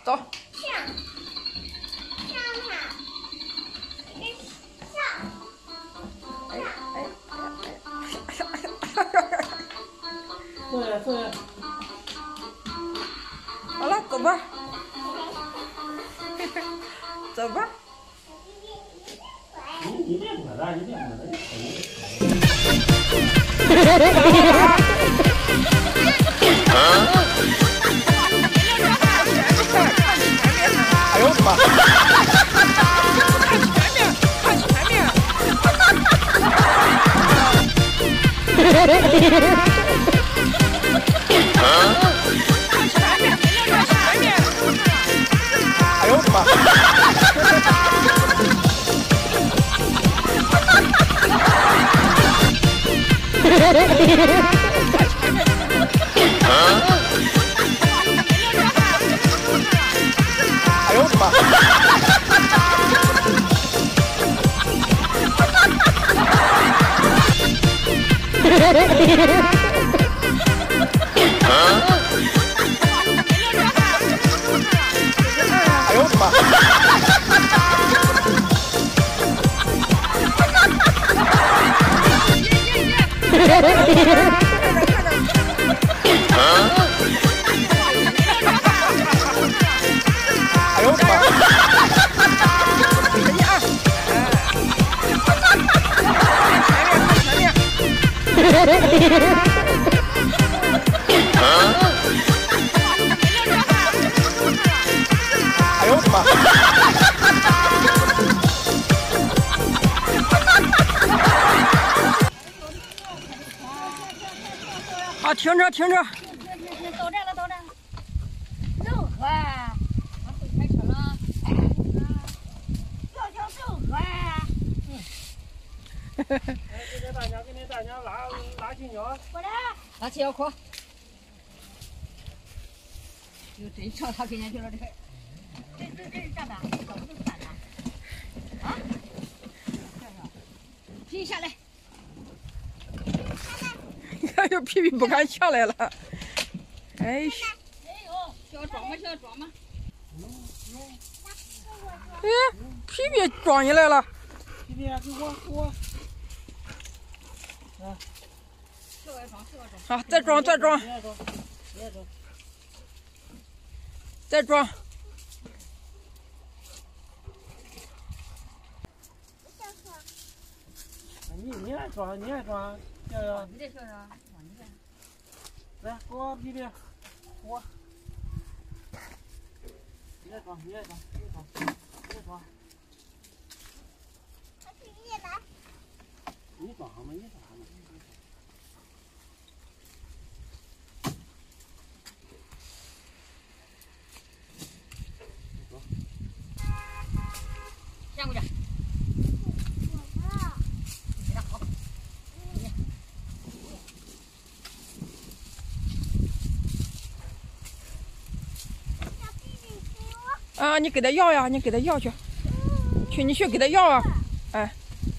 走。 坐下，坐下。 好了，走吧。走吧。 你别摸了，你别摸了， 哎呦我的妈！看前面，哎呦我的妈！哎呦我的妈！哎呦我的妈！哎呦我的妈！哎呦我的妈！好，停着，停着。 到站了，到站了。真快！我会开车了。要想真快。 给大娘拉起鸟。 过来，拿起腰裤。就真上他跟前去了，这站吧，怎么能站呢？啊？皮下来。 哎呦，皮皮不敢下来了。哎呦， 小装吧，小装吧。 哎，皮皮装进来了。 皮皮，给我。 这个装。 好，再装。再装。 你来装，瑶瑶。 你这小张， 来，给我皮皮，我。你来装。你装好吗？ 先过去。 啊，你给他要呀，你给他要去，你去给他要啊，哎。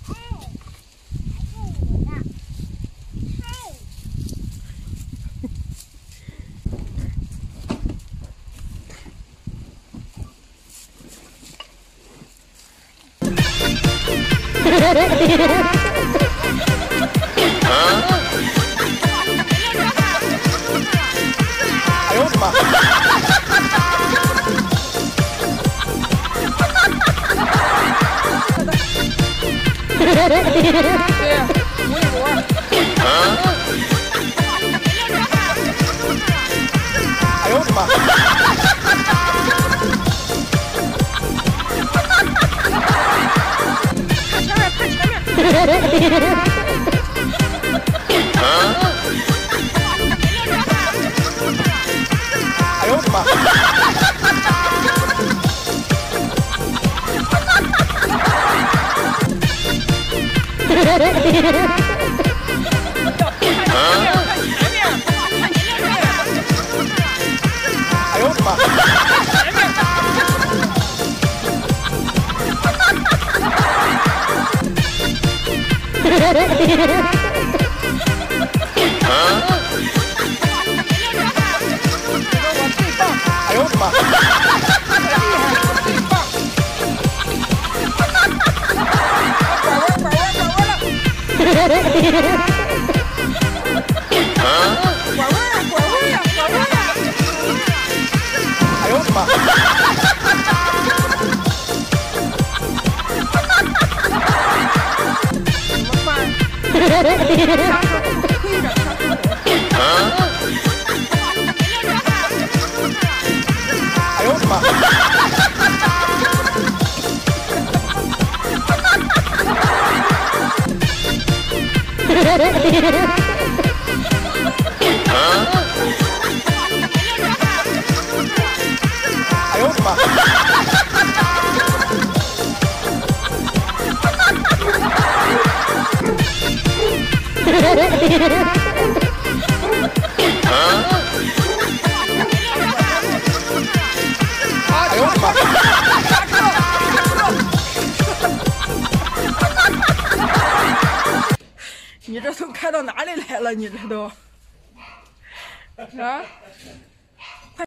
哎呦我的妈！对，摸一摸。哎呦我的妈！看前面。哎呦我的妈！哎呦我的妈！哎呦我的妈！ 哎呦我的妈！ 怎么办？啥时候可以让啥时候？ 哎呦我的妈！哎呦我的妈！哎呦我的妈！ 你这都开到哪里来了？你这都啊？